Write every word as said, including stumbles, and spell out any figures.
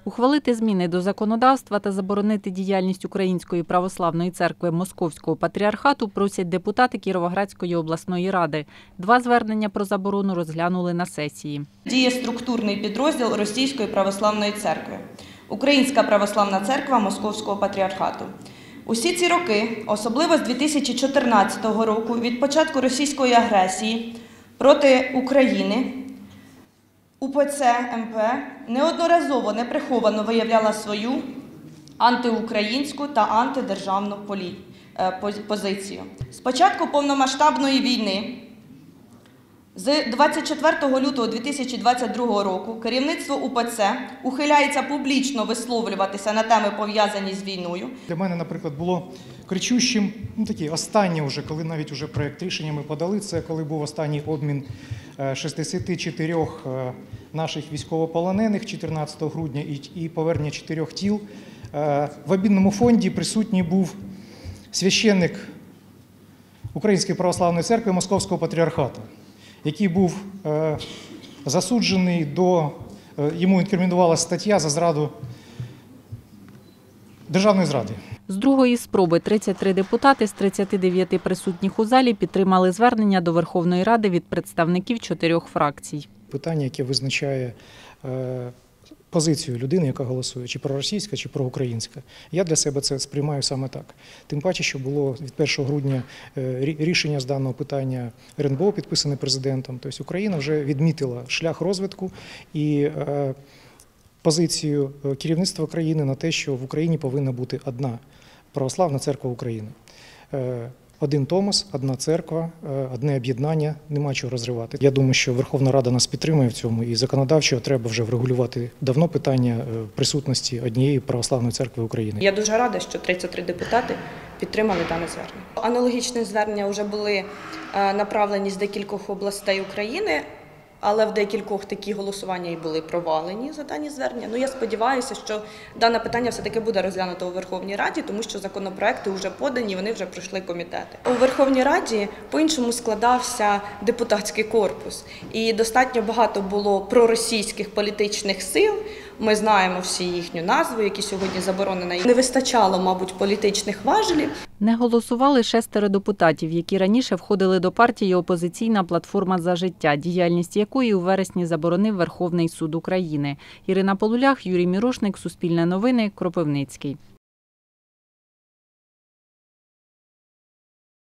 Ухвалити зміни до законодавства та заборонити діяльність Української православної церкви Московського патріархату просять депутати Кіровоградської обласної ради. Два звернення про заборону розглянули на сесії. Діє структурний підрозділ Російської православної церкви – Українська православна церква Московського патріархату. Усі ці роки, особливо з дві тисячі чотирнадцятого року, від початку російської агресії проти України, УПЦ МП неодноразово неприховано виявляла свою антиукраїнську та антидержавну позицію. З початку повномасштабної війни, з двадцять четвертого лютого дві тисячі двадцять другого року, керівництво УПЦ ухиляється публічно висловлюватися на теми, пов'язані з війною. Для мене, наприклад, було кричущим, ну такі останні вже, коли навіть уже проєкт рішення ми подали, це коли був останній обмін шістдесят чотири наших військовополонених чотирнадцятого грудня і повернення чотирьох тіл. В обмінному фонді присутній був священник Української православної церкви Московського патріархату, який був засуджений до, йому інкримінувалася стаття за зраду, державної зради. З другої спроби тридцять три депутати з тридцяти дев'яти присутніх у залі підтримали звернення до Верховної Ради від представників чотирьох фракцій. Питання, яке визначає позицію людини, яка голосує, чи проросійська, чи проукраїнська. Я для себе це сприймаю саме так. Тим паче, що було від першого грудня рішення з даного питання РНБО, підписане президентом. Тобто Україна вже відмітила шлях розвитку і позицію керівництва країни на те, що в Україні повинна бути одна православна церква України. Один Томос, одна церква, одне об'єднання, нема чого розривати. Я думаю, що Верховна Рада нас підтримує в цьому, і законодавчо треба вже врегулювати давно питання присутності однієї православної церкви України. Я дуже рада, що тридцять три депутати підтримали дане звернення. Аналогічні звернення вже були направлені з декількох областей України, але в декількох такі голосування і були провалені за дані звернення. Ну, я сподіваюся, що дане питання все-таки буде розглянуто у Верховній Раді, тому що законопроекти вже подані, вони вже пройшли комітети. У Верховній Раді по-іншому складався депутатський корпус. І достатньо багато було проросійських політичних сил. Ми знаємо всі їхню назву, які сьогодні заборонені. Не вистачало, мабуть, політичних важелів. Не голосували шестеро депутатів, які раніше входили до партії «Опозиційна платформа за життя», діяльність якої у вересні заборонив Верховний суд України. Ірина Полулях, Юрій Мірошник, Суспільне новини, Кропивницький.